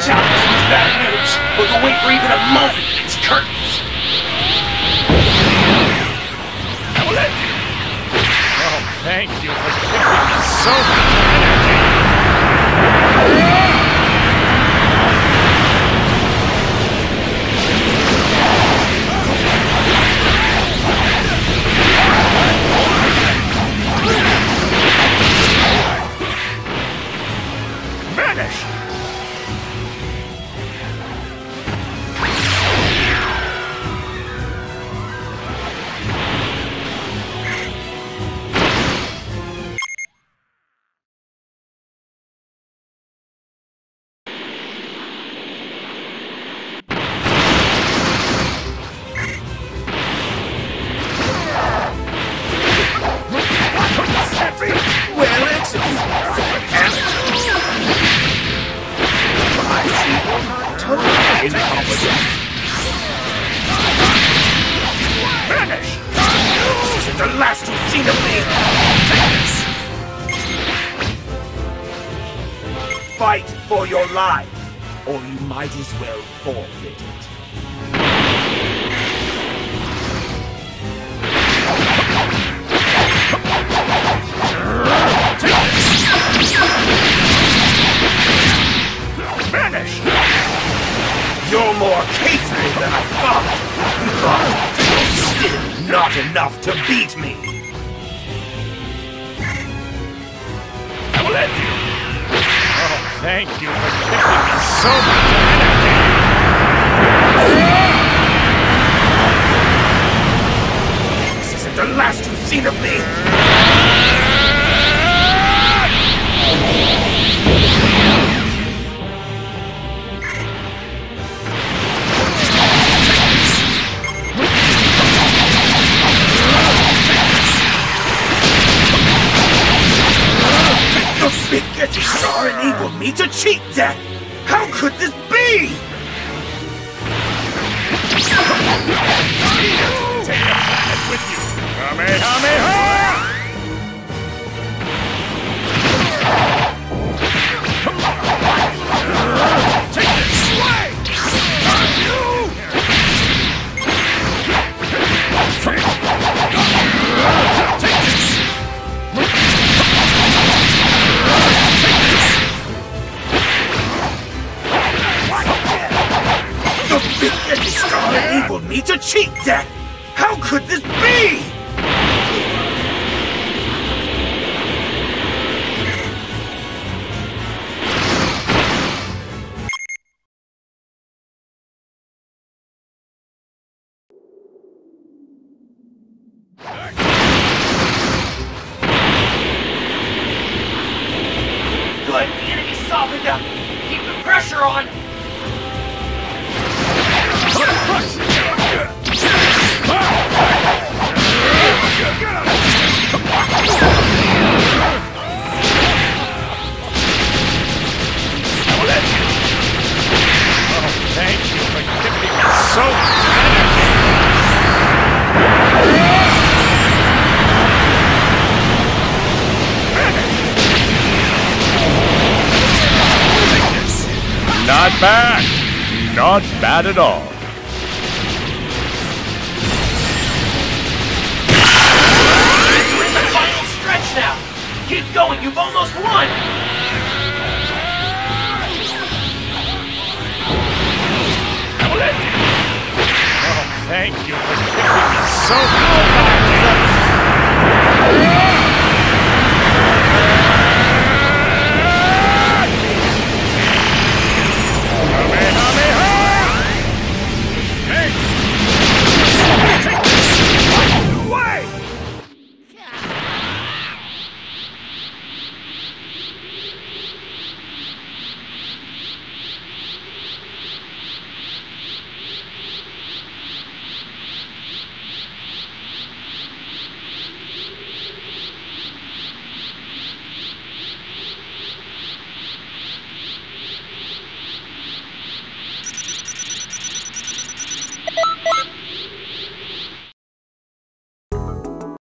Watch out, this one's bad news. Look away for even a moment, it's curtains. I will end you. Oh, thank you for giving me so much energy. Vanish! Vanish! This isn't the last you've seen of me! Take this! Fight for your life, or you might as well forfeit it. Vanish! You're more capable than I thought, but still not enough to beat me. I will end you. Oh, thank you for giving me so much energy. This isn't the last you've seen of me. Big Getty Star enabled me to cheat death! How could this be?! Take the planet with you! Kamehameha! Take this! Way! Take this! The Big Getty Star enabled me to cheat death! How could this be?! Good, the enemy softened up! Keep the pressure on! Thank you for giving me so much energy! Not bad! Not bad at all. It's the final stretch now! Keep going, you've almost won! Oh, thank you for giving me so much energy!